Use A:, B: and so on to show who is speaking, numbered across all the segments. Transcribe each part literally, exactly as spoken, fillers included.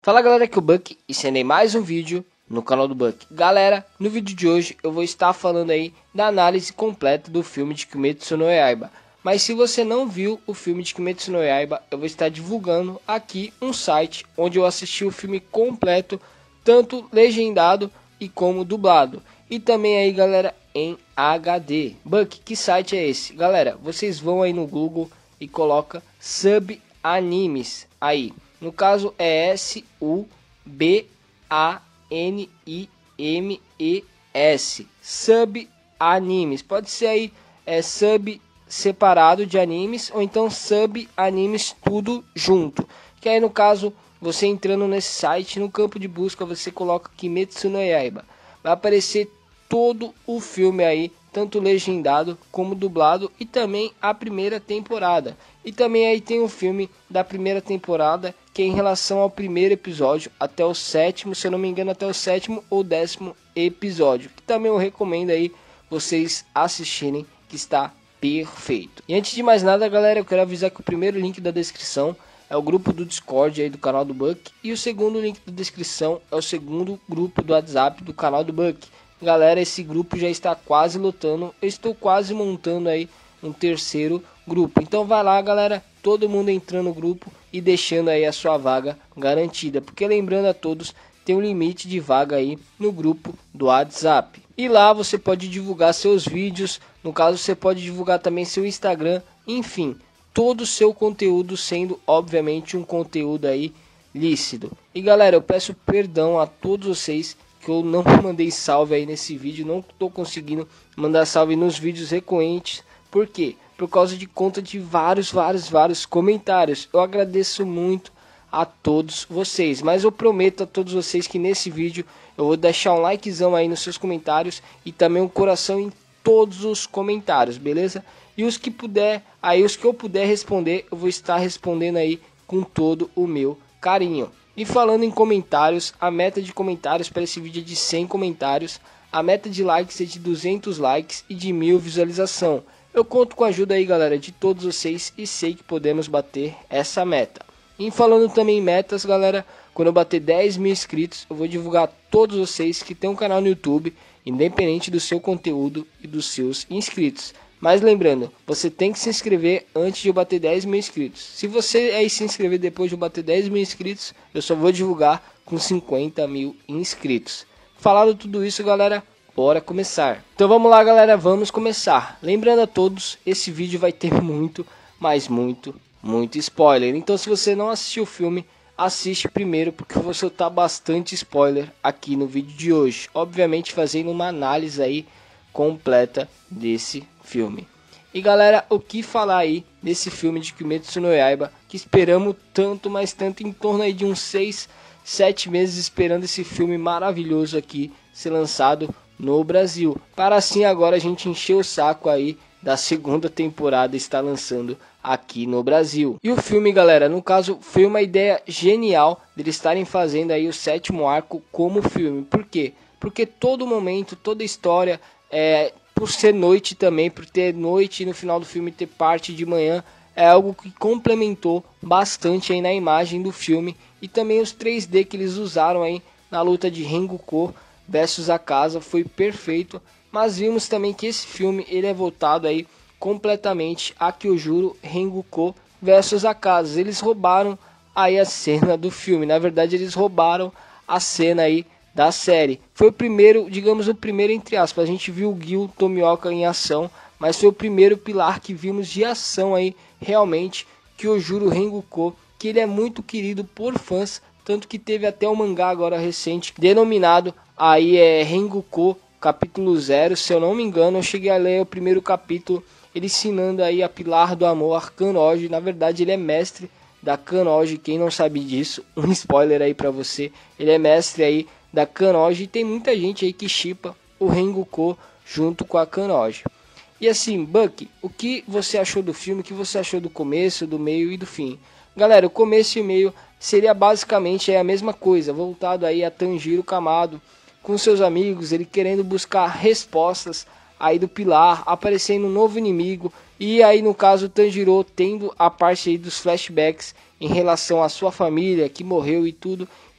A: Fala galera, aqui é o Buck e sendo mais um vídeo no canal do Buck. Galera, no vídeo de hoje eu vou estar falando aí da análise completa do filme de Kimetsu no Yaiba. Mas se você não viu o filme de Kimetsu no Yaiba, eu vou estar divulgando aqui um site onde eu assisti o filme completo, tanto legendado e como dublado. E também aí galera, em H D. Buck, que site é esse? Galera, vocês vão aí no Google e coloca Sub Animes aí. No caso é S U B A N I M E S, Sub Animes. Pode ser aí é, sub separado de animes ou então Sub Animes tudo junto. Que aí no caso, você entrando nesse site, no campo de busca você coloca Kimetsu no Yaiba. Vai aparecer todo o filme aí, tanto legendado como dublado, e também a primeira temporada. E também aí tem o filme da primeira temporada, que é em relação ao primeiro episódio até o sétimo, se eu não me engano até o sétimo ou décimo episódio, que também eu recomendo aí vocês assistirem, que está perfeito. E antes de mais nada galera, eu quero avisar que o primeiro link da descrição é o grupo do Discord aí do canal do Buck, e o segundo link da descrição é o segundo grupo do WhatsApp do canal do Buck. Galera, esse grupo já está quase lotando, eu estou quase montando aí um terceiro grupo. Então vai lá galera, todo mundo entrando no grupo e deixando aí a sua vaga garantida. Porque lembrando a todos, tem um limite de vaga aí no grupo do WhatsApp. E lá você pode divulgar seus vídeos, no caso você pode divulgar também seu Instagram, enfim, todo o seu conteúdo sendo obviamente um conteúdo aí lícito. E galera, eu peço perdão a todos vocês que eu não mandei salve aí nesse vídeo, não estou conseguindo mandar salve nos vídeos recorrentes. Por quê? Por causa de conta de vários, vários, vários comentários. Eu agradeço muito a todos vocês, mas eu prometo a todos vocês que nesse vídeo eu vou deixar um likezão aí nos seus comentários e também um coração em todos os comentários, beleza? E os que puder, aí os que eu puder responder, eu vou estar respondendo aí com todo o meu carinho. E falando em comentários, a meta de comentários para esse vídeo é de cem comentários, a meta de likes é de duzentos likes e de mil visualização. Eu conto com a ajuda aí galera de todos vocês e sei que podemos bater essa meta. E falando também em metas galera, quando eu bater dez mil inscritos eu vou divulgar a todos vocês que tem um canal no YouTube, independente do seu conteúdo e dos seus inscritos. Mas lembrando, você tem que se inscrever antes de eu bater dez mil inscritos. Se você aí se inscrever depois de eu bater dez mil inscritos, eu só vou divulgar com cinquenta mil inscritos. Falado tudo isso galera, bora começar. Então vamos lá galera, vamos começar. Lembrando a todos, esse vídeo vai ter muito, mas muito, muito spoiler. Então se você não assistiu o filme, assiste primeiro, porque eu vou soltar bastante spoiler aqui no vídeo de hoje. Obviamente fazendo uma análise aí completa desse filme. E galera, o que falar aí desse filme de Kimetsu no Yaiba, que esperamos tanto, mas tanto, em torno aí de uns seis, sete meses esperando esse filme maravilhoso aqui ser lançado no Brasil, para assim agora a gente encher o saco aí da segunda temporada estar lançando aqui no Brasil. E o filme galera, no caso foi uma ideia genial de eles estarem fazendo aí o sétimo arco como filme. Por quê? Porque todo momento, toda história, é, por ser noite também, por ter noite e no final do filme ter parte de manhã, é algo que complementou bastante aí na imagem do filme. E também os três D que eles usaram aí na luta de Rengoku versus Akaza foi perfeito. Mas vimos também que esse filme ele é voltado aí completamente a Kyojuro Rengoku versus Akaza. Eles roubaram aí a cena do filme, na verdade eles roubaram a cena aí da série. Foi o primeiro, digamos o primeiro entre aspas, a gente viu o Gil Tomioka em ação, mas foi o primeiro pilar que vimos de ação aí, realmente, Kyojuro Rengoku, que ele é muito querido por fãs, tanto que teve até um mangá agora recente, denominado aí é Rengoku capítulo zero, se eu não me engano, eu cheguei a ler o primeiro capítulo, ele ensinando aí a pilar do amor Kanroji. Na verdade ele é mestre da Kanroji, quem não sabe disso, um spoiler aí pra você, ele é mestre aí da Kanroji, e tem muita gente aí que shippa o Rengoku junto com a Kanroji. E assim, Buck, o que você achou do filme, o que você achou do começo, do meio e do fim? Galera, o começo e o meio seria basicamente a mesma coisa, voltado aí a Tanjiro Kamado, com seus amigos, ele querendo buscar respostas aí do pilar, aparecendo um novo inimigo, e aí no caso o Tanjiro tendo a parte aí dos flashbacks em relação à sua família que morreu e tudo,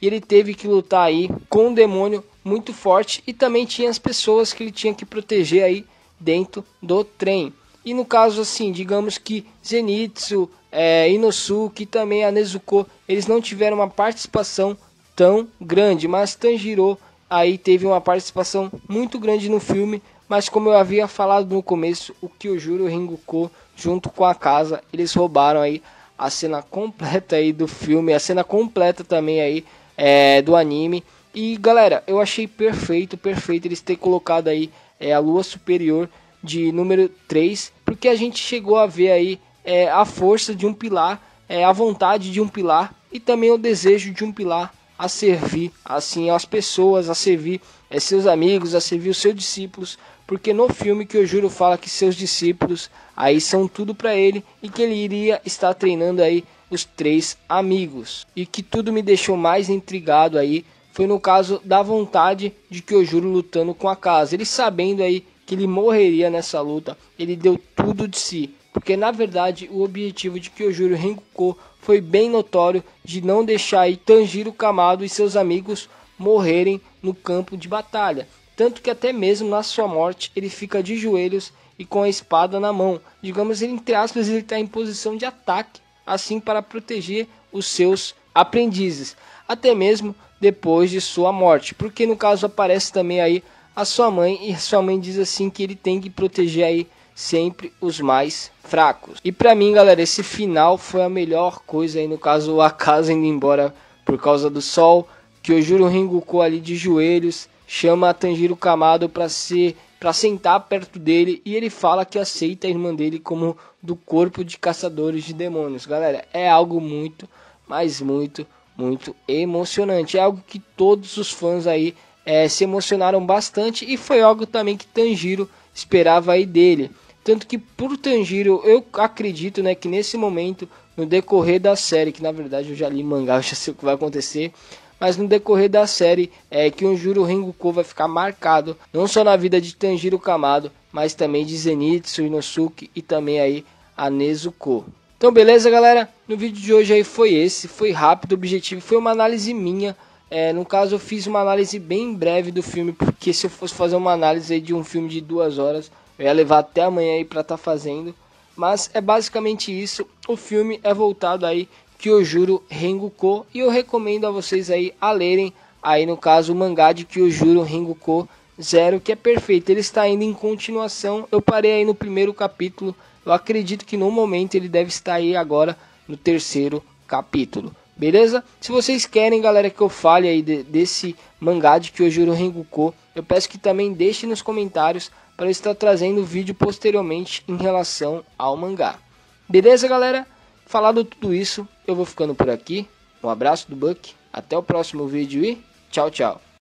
A: e ele teve que lutar aí com um demônio muito forte, e também tinha as pessoas que ele tinha que proteger aí dentro do trem. E no caso assim, digamos que Zenitsu, é, Inosuke e também a Nezuko, eles não tiveram uma participação tão grande, mas Tanjiro aí teve uma participação muito grande no filme. Mas como eu havia falado no começo, o Kyojuro Rengoku junto com a casa, eles roubaram aí a cena completa aí do filme, a cena completa também aí é, do anime. E galera, eu achei perfeito, perfeito eles terem colocado aí é, a lua superior de número três, porque a gente chegou a ver aí é, a força de um pilar, é, a vontade de um pilar e também o desejo de um pilar a servir assim as pessoas, a servir é, seus amigos, a servir os seus discípulos, porque no filme Kyojuro fala que seus discípulos aí são tudo para ele e que ele iria estar treinando aí os três amigos. E que tudo me deixou mais intrigado aí foi no caso da vontade de Kyojuro lutando com a casa, ele sabendo aí que ele morreria nessa luta, ele deu tudo de si, porque na verdade o objetivo de Kyojuro Rengoku foi bem notório, de não deixar aí Tanjiro Kamado e seus amigos morrerem no campo de batalha, tanto que até mesmo na sua morte ele fica de joelhos e com a espada na mão, digamos, ele, entre aspas, ele está em posição de ataque, assim para proteger os seus aprendizes, até mesmo depois de sua morte, porque no caso aparece também aí a sua mãe, e sua mãe diz assim que ele tem que proteger aí sempre os mais fracos. E pra mim, galera, esse final foi a melhor coisa aí, no caso a casa indo embora por causa do sol, Kyojuro Rengoku ali de joelhos, chama a Tanjiro Kamado para ser para sentar perto dele, e ele fala que aceita a irmã dele como do corpo de caçadores de demônios. Galera, é algo muito, mas muito, muito emocionante. É algo que todos os fãs aí É, se emocionaram bastante, e foi algo também que Tanjiro esperava aí dele. Tanto que por Tanjiro, eu acredito, né, que nesse momento, no decorrer da série, que na verdade eu já li mangá, eu já sei o que vai acontecer, mas no decorrer da série, é que o Kyojuro Rengoku vai ficar marcado, não só na vida de Tanjiro Kamado, mas também de Zenitsu, Inosuke e também aí a Nezuko. Então beleza, galera, no vídeo de hoje aí foi esse, foi rápido, objetivo, foi uma análise minha. É, no caso eu fiz uma análise bem breve do filme, porque se eu fosse fazer uma análise aí de um filme de duas horas, eu ia levar até amanhã aí pra estar tá fazendo. Mas é basicamente isso, o filme é voltado aí Kyojuro Rengoku, e eu recomendo a vocês aí a lerem aí no caso o mangá de Kyojuro Rengoku Zero, que é perfeito, ele está indo em continuação, eu parei aí no primeiro capítulo, eu acredito que no momento ele deve estar aí agora no terceiro capítulo. Beleza? Se vocês querem, galera, que eu fale aí de, desse mangá de Kyojuro Rengoku, eu peço que também deixem nos comentários para eu estar trazendo vídeo posteriormente em relação ao mangá. Beleza, galera? Falado tudo isso, eu vou ficando por aqui. Um abraço do Buck, até o próximo vídeo e tchau, tchau.